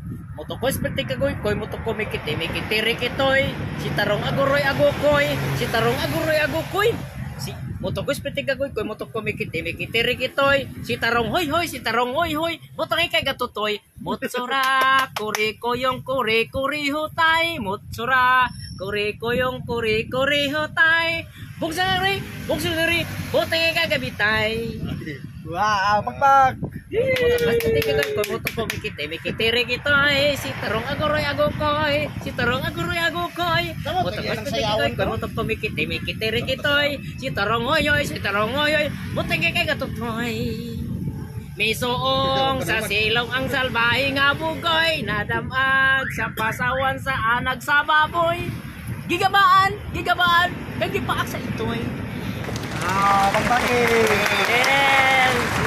Motokoy sperte kagoy koy motoko mikiti rikitoy si tarong aguroy agukoy si tarong aguroy agukoy si motoko sperte kagoy koy motoko mikiti rikitoy si tarong hoy hoy si tarong hoy hoy motong kay gatutoy motsura kuri koyong kuri kuri hutay motsura kuri koyong kuri kuri hutay buksari buteng kay gabitay. Wow, pagpag. Mikiti rikitoy si tarong aguroy agukoy si tarong aguroy agukoy motoko mikiti rikitoy si tarong hoy hoy si tarong hoy hoy muteng kay gatutoy may suong sa silong ang salbahe nga bugoy nadamag sa pasawan sa anag sa baboy gigabaan kagipaak sa itoy. Ah, pagpag. Yes.